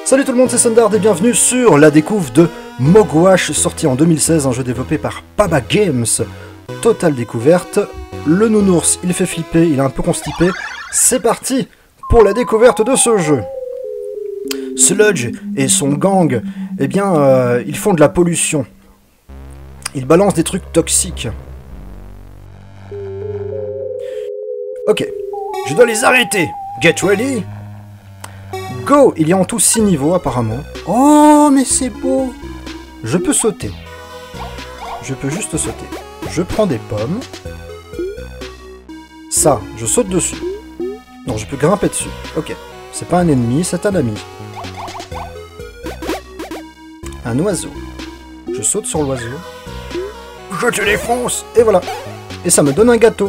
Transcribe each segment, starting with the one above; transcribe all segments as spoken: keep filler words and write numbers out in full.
Salut tout le monde, c'est Sundard et bienvenue sur la découvre de Mogwash, sorti en deux mille seize, un jeu développé par Paba Games. Totale découverte, le nounours il fait flipper, il est un peu constipé. C'est parti pour la découverte de ce jeu. Sludge et son gang, eh bien, euh, ils font de la pollution. Ils balancent des trucs toxiques. Ok, je dois les arrêter. Get ready. Go! Il y a en tout six niveaux apparemment. Oh, mais c'est beau! Je peux sauter. Je peux juste sauter. Je prends des pommes. Ça, je saute dessus. Non, je peux grimper dessus. Ok. C'est pas un ennemi, c'est un ami. Un oiseau. Je saute sur l'oiseau. Je te défonce! Et voilà. Et ça me donne un gâteau.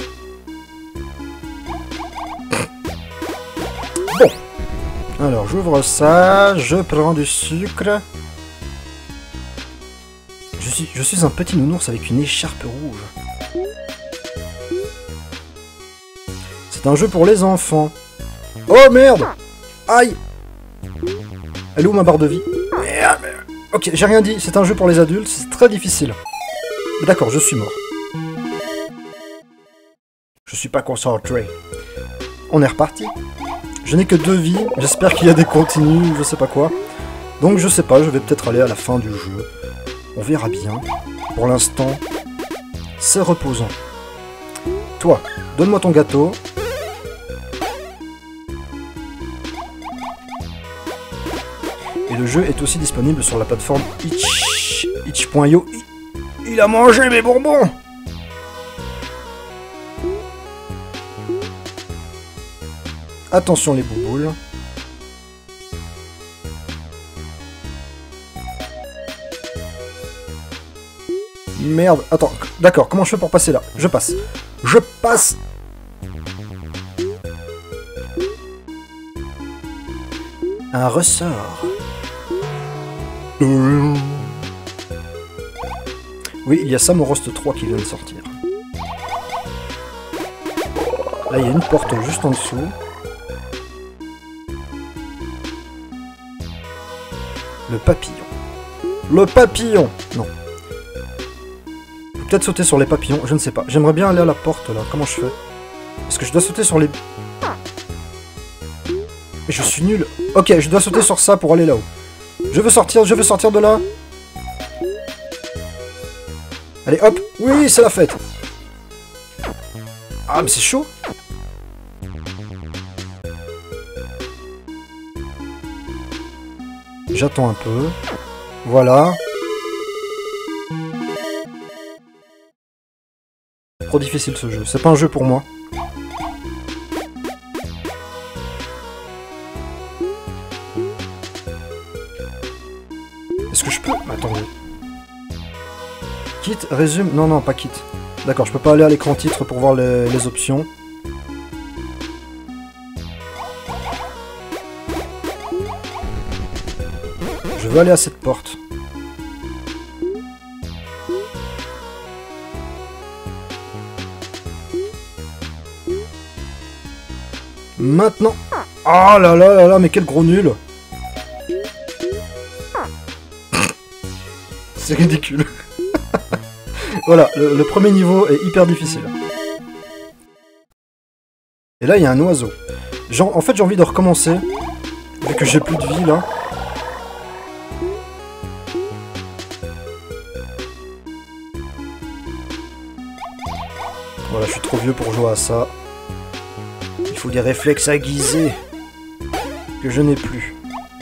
Bon. Alors, j'ouvre ça, je prends du sucre. Je suis, je suis un petit nounours avec une écharpe rouge. C'est un jeu pour les enfants. Oh merde! Aïe! Elle est où ma barre de vie? Merde! Ok, j'ai rien dit, c'est un jeu pour les adultes, c'est très difficile. D'accord, je suis mort. Je suis pas concentré. On est reparti. Je n'ai que deux vies, j'espère qu'il y a des continues, je sais pas quoi. Donc je sais pas, je vais peut-être aller à la fin du jeu. On verra bien. Pour l'instant, c'est reposant. Toi, donne-moi ton gâteau. Et le jeu est aussi disponible sur la plateforme itch, itch point io. Il a mangé mes bonbons! Attention les bouboules. Merde, attends, d'accord, comment je fais pour passer là? Je passe. Je passe. Un ressort. Oui, il y a Samorost trois qui vient de sortir. Là, il y a une porte juste en dessous. Le papillon. Le papillon! Non. Peut-être sauter sur les papillons, je ne sais pas. J'aimerais bien aller à la porte là, comment je fais? Est-ce que je dois sauter sur les... Mais je suis nul. Ok, je dois sauter sur ça pour aller là-haut. Je veux sortir, je veux sortir de là. Allez, hop. Oui, c'est la fête. Ah, mais c'est chaud. J'attends un peu. Voilà. Trop difficile ce jeu. C'est pas un jeu pour moi. Est-ce que je peux... Attendez. Quitte, résume... Non, non, pas quitte. D'accord, je peux pas aller à l'écran titre pour voir les, les options. Je veux aller à cette porte. Maintenant. Oh là là là là, mais quel gros nul. C'est ridicule. Voilà, le, le premier niveau est hyper difficile. Et là, il y a un oiseau. Genre, en fait, j'ai envie de recommencer. Vu que j'ai plus de vie, là. Voilà, je suis trop vieux pour jouer à ça. Il faut des réflexes aiguisés. Que je n'ai plus.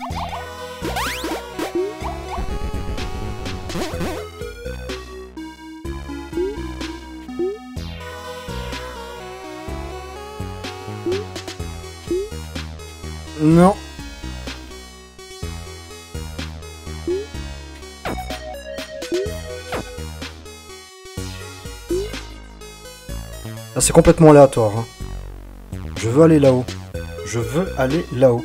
Non. Là, c'est complètement aléatoire. Hein. Je veux aller là-haut. Je veux aller là-haut.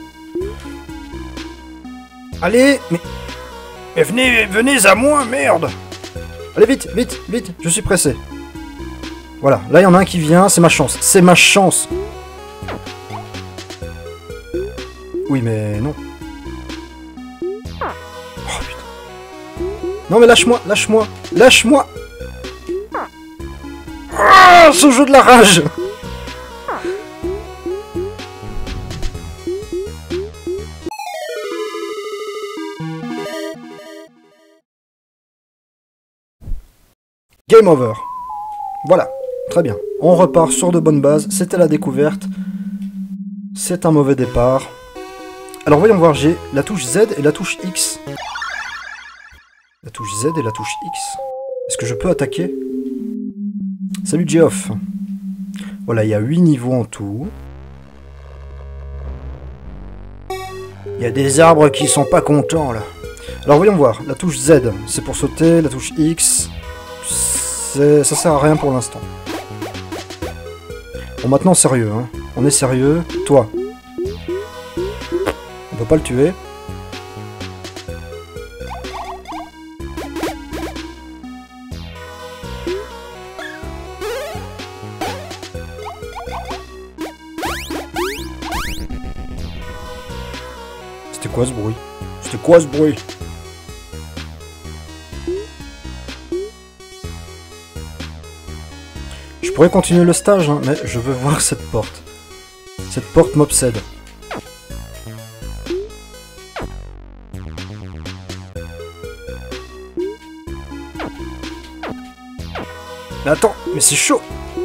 Allez, mais... Mais venez, venez à moi, merde! Allez, vite, vite, vite, je suis pressé. Voilà, là il y en a un qui vient, c'est ma chance. C'est ma chance! Oui, mais non. Non mais lâche-moi, lâche-moi, lâche-moi. Ah, ce jeu de la rage. Game over. Voilà, très bien. On repart sur de bonnes bases. C'était la découverte. C'est un mauvais départ. Alors voyons voir, j'ai la touche Z et la touche X. La touche Z et la touche X. Est-ce que je peux attaquer? Salut Geoff. Voilà, il y a huit niveaux en tout. Il y a des arbres qui sont pas contents là. Alors voyons voir, la touche Z, c'est pour sauter, la touche X, ça sert à rien pour l'instant. Bon, maintenant sérieux, hein. On est sérieux. Toi, on peut pas le tuer. C'était quoi ce bruit? C'était quoi ce bruit? Je pourrais continuer le stage, hein, mais je veux voir cette porte. Cette porte m'obsède. Mais attends, mais c'est chaud!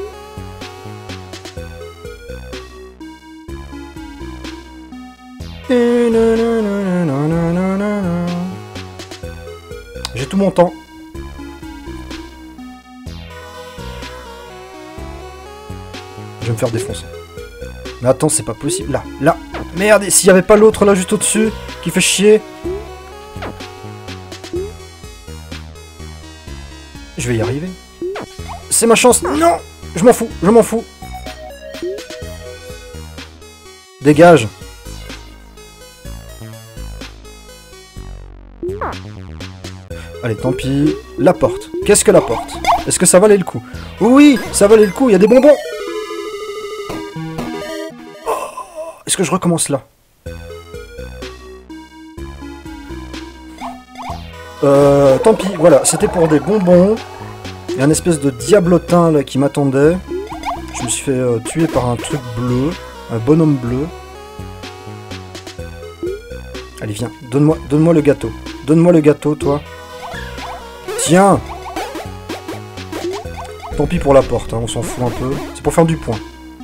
J'ai tout mon temps. Je vais me faire défoncer. Mais attends, c'est pas possible. Là, là. Merde, et s'il y avait pas l'autre là juste au-dessus qui fait chier. Je vais y arriver. C'est ma chance. Non! Je m'en fous, je m'en fous. Dégage. Allez, tant pis. La porte. Qu'est-ce que la porte? Est-ce que ça valait le coup? Oui, ça valait le coup. Il y a des bonbons. Oh, est-ce que je recommence là? Euh, tant pis. Voilà, c'était pour des bonbons. Il y a un espèce de diablotin là qui m'attendait. Je me suis fait euh, tuer par un truc bleu. Un bonhomme bleu. Allez, viens. Donne-moi donne-moi le gâteau. Donne-moi le gâteau, toi. Tiens! Tant pis pour la porte, hein, on s'en fout un peu. C'est pour faire du point.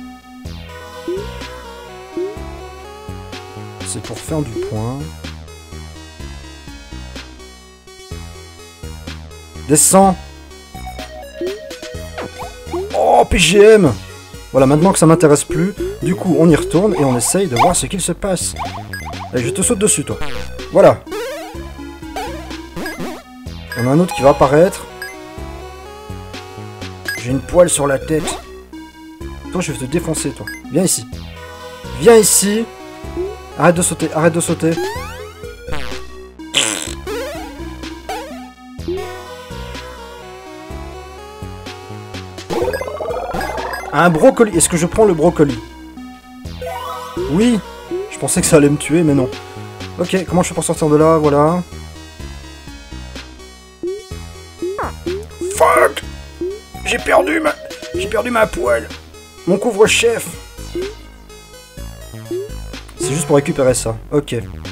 C'est pour faire du point. Descends! Oh, P G M! Voilà, maintenant que ça m'intéresse plus, du coup, on y retourne et on essaye de voir ce qu'il se passe. Allez, je te saute dessus, toi. Voilà. Il y en a un autre qui va apparaître. J'ai une poêle sur la tête. Toi, je vais te défoncer, toi. Viens ici. Viens ici. Arrête de sauter, arrête de sauter. Un brocoli. Est-ce que je prends le brocoli? Oui. Je pensais que ça allait me tuer, mais non. Ok, comment je fais pour sortir de là? Voilà. Fuck! J'ai perdu ma... J'ai perdu ma poêle. Mon couvre-chef. C'est juste pour récupérer ça. Ok.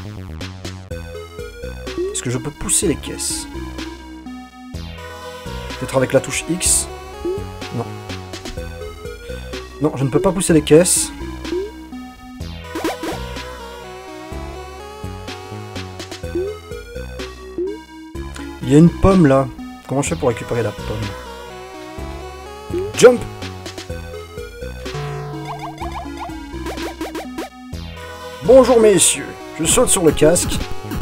Est-ce que je peux pousser les caisses? Peut-être avec la touche X? Non. Non, je ne peux pas pousser les caisses. Il y a une pomme là. Comment je fais pour récupérer la pomme? Jump! Bonjour messieurs, je saute sur le casque.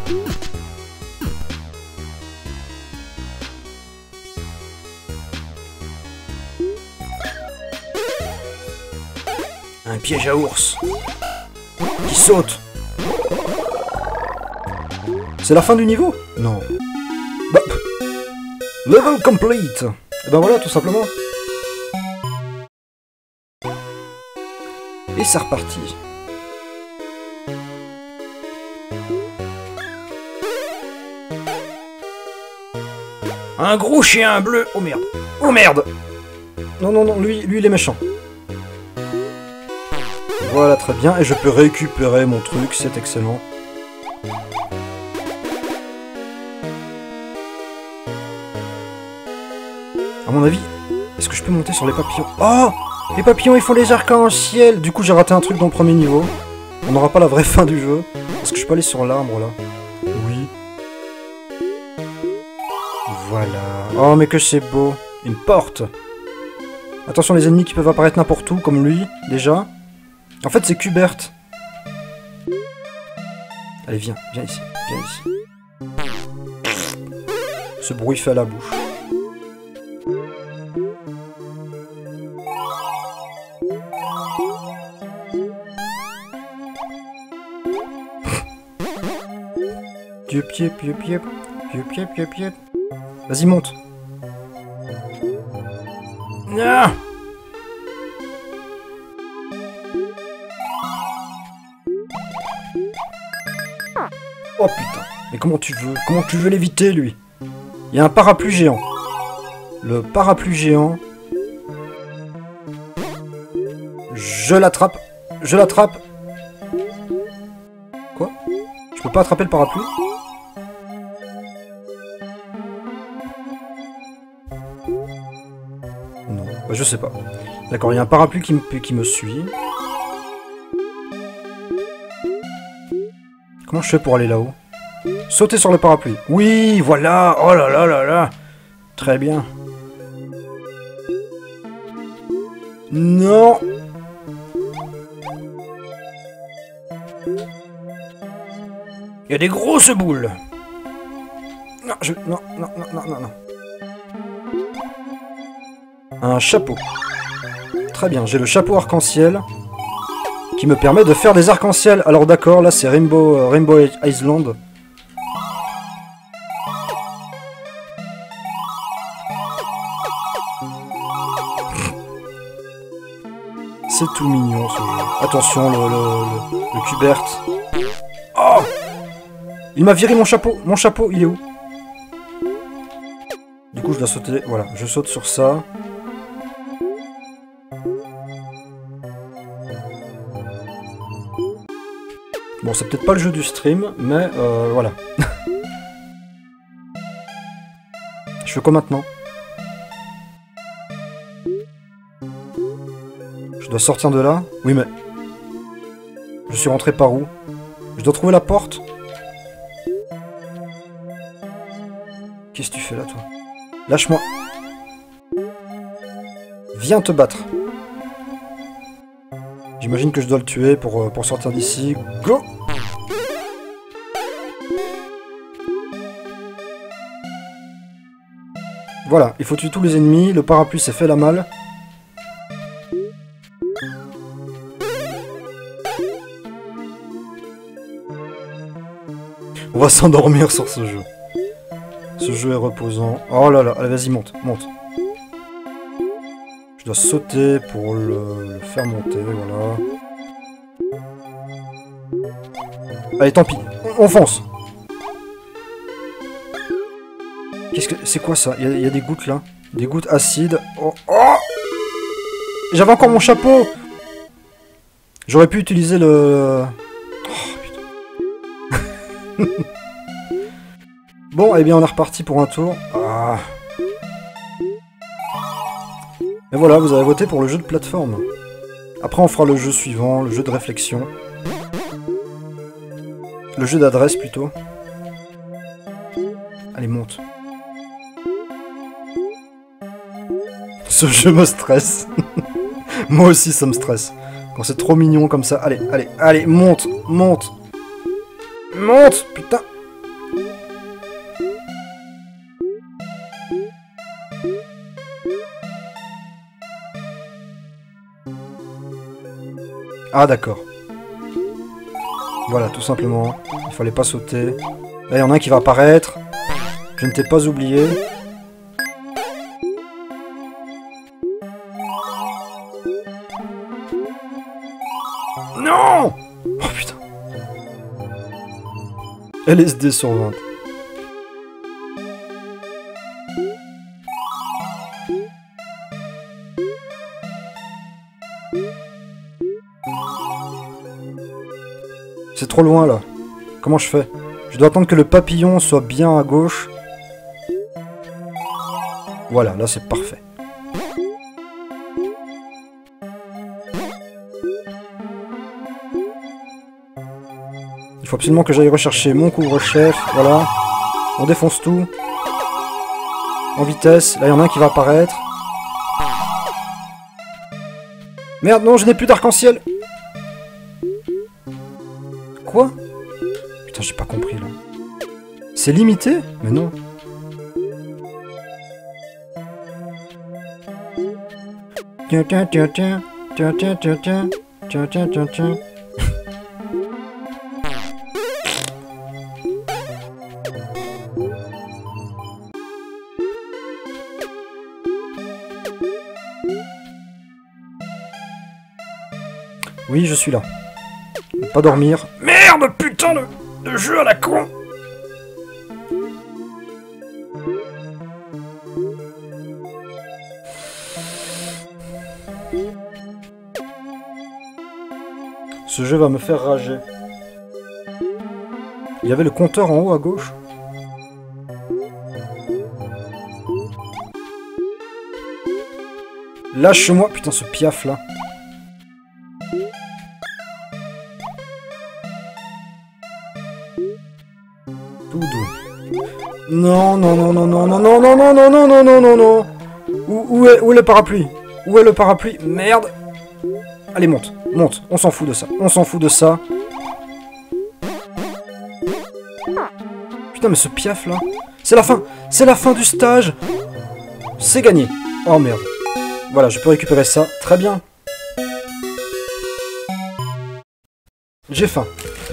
Un piège à ours qui saute. C'est la fin du niveau? Non. Bah, level complete. Et ben voilà, tout simplement. Et c'est reparti. Un gros chien bleu. Oh merde. Oh merde. Non, non, non, lui, lui il est méchant. Voilà, très bien. Et je peux récupérer mon truc, c'est excellent. À mon avis, est-ce que je peux monter sur les papillons? Oh! Les papillons, ils font les arcs-en-ciel! Du coup, j'ai raté un truc dans le premier niveau. On n'aura pas la vraie fin du jeu. Est-ce que je peux aller sur l'arbre, là? Oui. Voilà. Oh, mais que c'est beau. Une porte. Attention, les ennemis qui peuvent apparaître n'importe où, comme lui, déjà. En fait, c'est Qbert. Allez, viens. Viens ici. Viens ici. Ce bruit fait à la bouche. Piep, piep, piep, piep. Piep, piep, piep, piep. Vas-y, monte. Ah! Oh putain. Mais comment tu veux? Comment tu veux l'éviter, lui? Il y a un parapluie géant. Le parapluie géant. Je l'attrape. Je l'attrape. Quoi? Je peux pas attraper le parapluie? Non, bah, je sais pas. D'accord, il y a un parapluie qui me, qui me suit. Comment je fais pour aller là-haut? Sauter sur le parapluie. Oui, voilà. Oh là là là là. Très bien. Non. Il y a des grosses boules. Non, je... Non, non, non, non, non, non. Un chapeau. Très bien, j'ai le chapeau arc-en-ciel qui me permet de faire des arcs-en-ciel. Alors d'accord, là c'est Rainbow, euh, Rainbow Island. C'est tout mignon ce jeu. Attention, le, le, le, le Qbert. Oh! Il m'a viré mon chapeau. Mon chapeau, il est où? Du coup, je dois sauter. Voilà, je saute sur ça. Bon, c'est peut-être pas le jeu du stream, mais euh, voilà. Je fais quoi maintenant? Je dois sortir de là? Oui, mais... Je suis rentré par où? Je dois trouver la porte? Qu'est-ce que tu fais là, toi? Lâche-moi. Viens te battre. J'imagine que je dois le tuer pour, pour sortir d'ici. Go! Voilà, il faut tuer tous les ennemis. Le parapluie s'est fait la malle. On va s'endormir sur ce jeu. Ce jeu est reposant. Oh là là, allez, vas-y, monte, monte. Je dois sauter pour le, le faire monter, voilà. Allez, tant pis, on, on fonce. Qu'est-ce que... C'est quoi ça? Il y, y a des gouttes là. Des gouttes acides. Oh, oh! J'avais encore mon chapeau! J'aurais pu utiliser le... Oh, putain. Bon, eh bien, on est reparti pour un tour. Ah. Et voilà, vous avez voté pour le jeu de plateforme. Après, on fera le jeu suivant, le jeu de réflexion. Le jeu d'adresse, plutôt. Allez, monte. Ce jeu me stresse. Moi aussi, ça me stresse. Quand c'est trop mignon comme ça. Allez, allez, allez, monte, monte. Monte, putain. Ah d'accord. Voilà, tout simplement. Il fallait pas sauter. Là, il y en a un qui va apparaître. Je ne t'ai pas oublié. Non! Oh putain. L S D sur vingt. C'est trop loin là. Comment je fais? Je dois attendre que le papillon soit bien à gauche. Voilà, là c'est parfait. Il faut absolument que j'aille rechercher mon couvre-chef. Voilà. On défonce tout. En vitesse. Là, il y en a un qui va apparaître. Merde, non, je n'ai plus d'arc-en-ciel. Quoi? Putain, j'ai pas compris, là. C'est limité? Mais non. Tiens, tiens, tiens, tiens. Tiens, tiens, tiens, tiens. Tiens, tiens, tiens, tiens. Oui, je suis là. Ne pas dormir. Merde, putain de, de jeu à la con. Ce jeu va me faire rager. Il y avait le compteur en haut à gauche. Lâche-moi, putain, ce piaf là. Tout doux. Non, non, non, non, non, non, non, non, non, non, non, non, non, non, non. Où, où est, où est le parapluie? Où est le parapluie? Merde. Allez, monte, monte. On s'en fout de ça. On s'en fout de ça. Putain, mais ce piaf là. C'est la fin. C'est la fin du stage. C'est gagné. Oh merde. Voilà, je peux récupérer ça. Très bien. J'ai faim.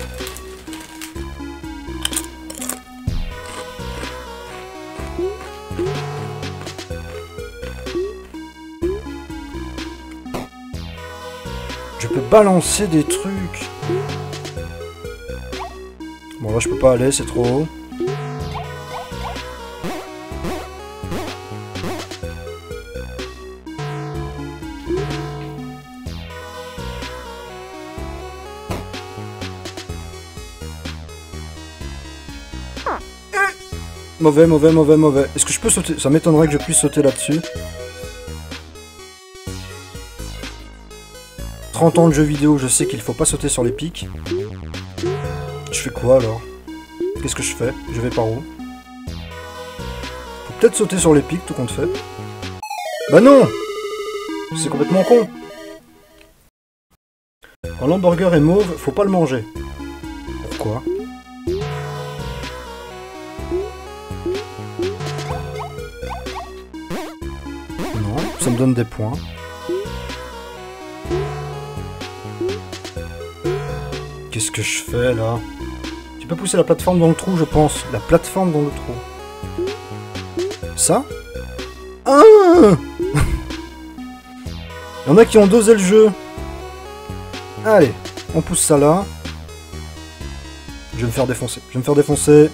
Je peux balancer des trucs. Bon, là, je peux pas aller, c'est trop haut. Mauvais, mauvais, mauvais, mauvais. Est-ce que je peux sauter? Ça m'étonnerait que je puisse sauter là-dessus. trente ans de jeux vidéo, je sais qu'il faut pas sauter sur les pics. Je fais quoi alors? Qu'est-ce que je fais? Je vais par où? Faut peut-être sauter sur les pics, tout compte fait. Bah non! C'est complètement con. Quand l'hamburger est mauve, faut pas le manger. Pourquoi? Non, ça me donne des points. Qu'est-ce que je fais là? Tu peux pousser la plateforme dans le trou, je pense. La plateforme dans le trou. Ça? Ah! Il y en a qui ont dosé le jeu. Allez, on pousse ça là. Je vais me faire défoncer. Je vais me faire défoncer.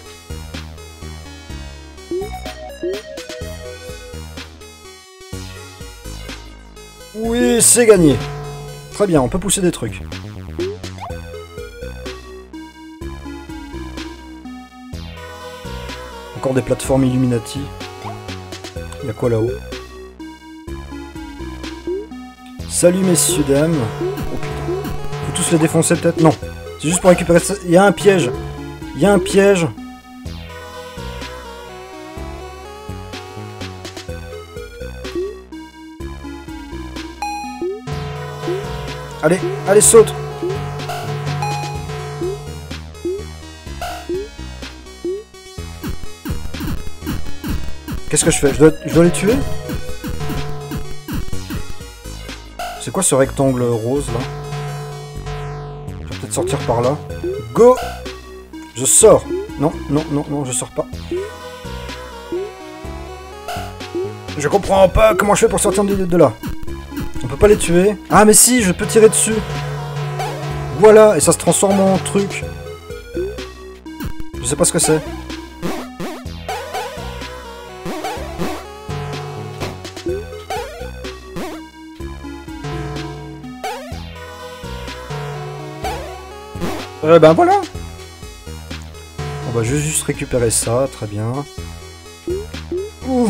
Oui, c'est gagné. Très bien, on peut pousser des trucs. Encore des plateformes Illuminati. Il y a quoi là-haut? Salut messieurs, dames. Oh putain. Faut tous les défoncer peut-être? Non. C'est juste pour récupérer ça. Il y a un piège. Il y a un piège. Allez, allez, saute. Qu'est-ce que je fais? Je dois, je dois les tuer? C'est quoi ce rectangle rose là? Je vais peut-être sortir par là. Go! Je sors! Non, non, non, non, je sors pas. Je comprends pas comment je fais pour sortir de, de là. On peut pas les tuer. Ah mais si, je peux tirer dessus. Voilà, et ça se transforme en truc. Je sais pas ce que c'est. Euh, ben voilà. On va juste récupérer ça, très bien. Ouh.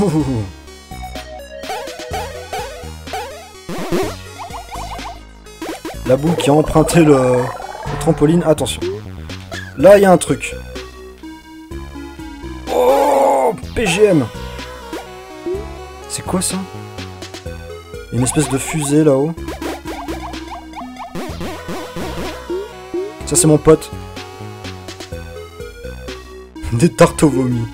La boule qui a emprunté le, le trampoline, attention. Là, il y a un truc. Oh, P G M. C'est quoi ça? Il y a une espèce de fusée là-haut. Ça, c'est mon pote. Des tartes au vomi.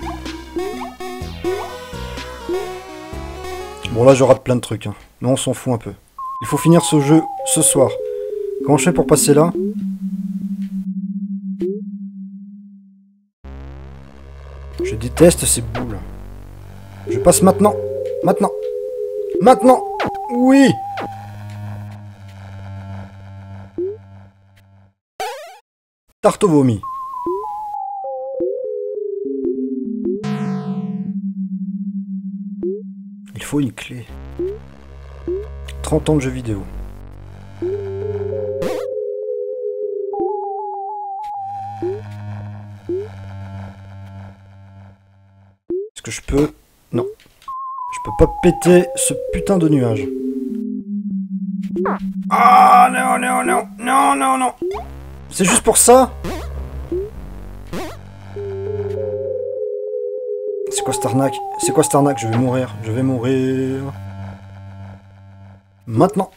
Bon, là, je rate plein de trucs. Hein. Mais on s'en fout un peu. Il faut finir ce jeu ce soir. Comment je fais pour passer là? Je déteste ces boules. Je passe maintenant. Maintenant. Maintenant. Oui. Tarte au vomi. Il faut une clé. trente ans de jeux vidéo. Est-ce que je peux... Non. Je peux pas péter ce putain de nuage. Ah non, non, non, non, non, non. C'est juste pour ça? C'est quoi cette arnaque? C'est quoi cette arnaque? Je vais mourir, je vais mourir. Maintenant.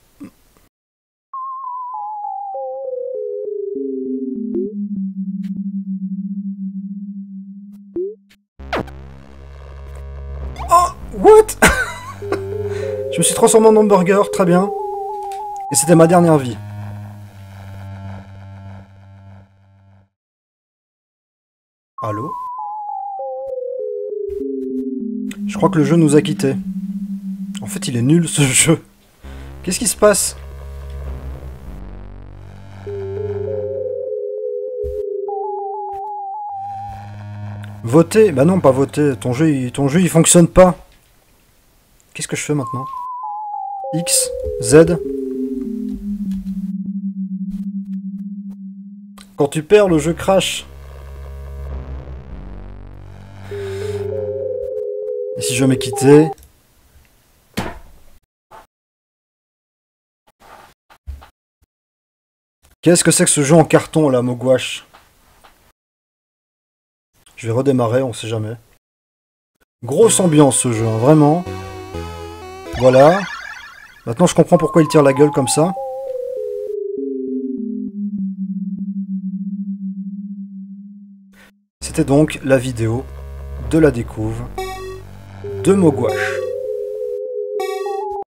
Oh, what? Je me suis transformé en hamburger, très bien. Et c'était ma dernière vie. Allô? Je crois que le jeu nous a quittés. En fait, il est nul ce jeu. Qu'est-ce qui se passe? Voter? Bah non, pas voter. Ton jeu, il, ton jeu, il fonctionne pas. Qu'est-ce que je fais maintenant? X, Z. Quand tu perds, le jeu crash. Et si je m'ai quitté? Qu'est-ce que c'est que ce jeu en carton là, Mogwash? Je vais redémarrer, on sait jamais. Grosse ambiance ce jeu, hein, vraiment. Voilà. Maintenant je comprends pourquoi il tire la gueule comme ça. C'était donc la vidéo de la découvre de Mogwash.